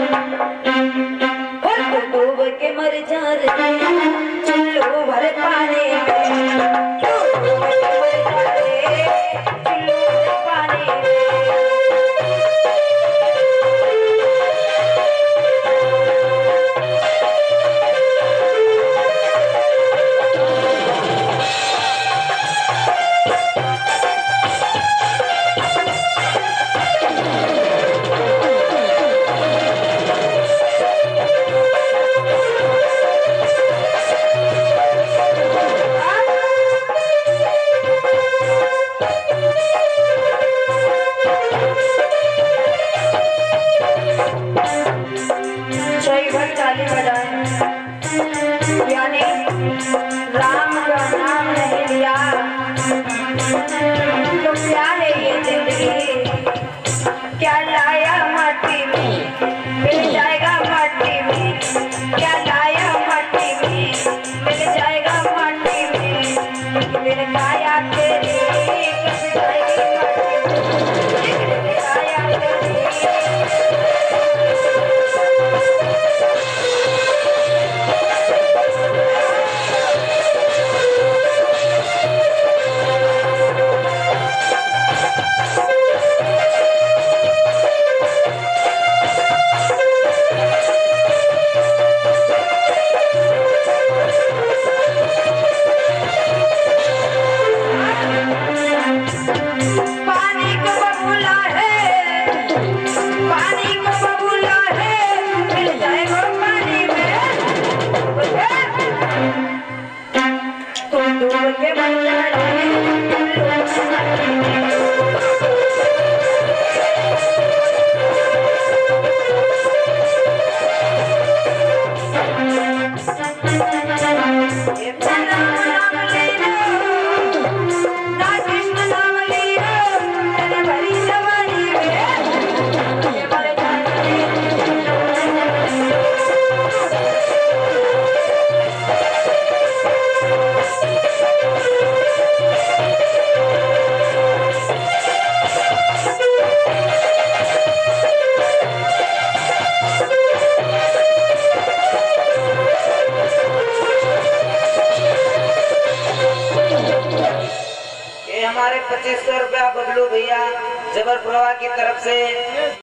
डूब के मर जा रे चुल्लू भर पानी में, डूब के मर जा रे चुल्लू भर पानी में। यानी राम का नाम नहीं लिया तो क्या है ये जिंदगी, क्या लाया माटी में मिल जाएगा माटी में, क्या लाया माटी में मिल जाएगा माटी में। मेरे काया तेरी कब जाएगी माटी में, मेरे काया तेरी। हमारे 2500 रुपया बबलू भैया जबर प्रवाह की तरफ से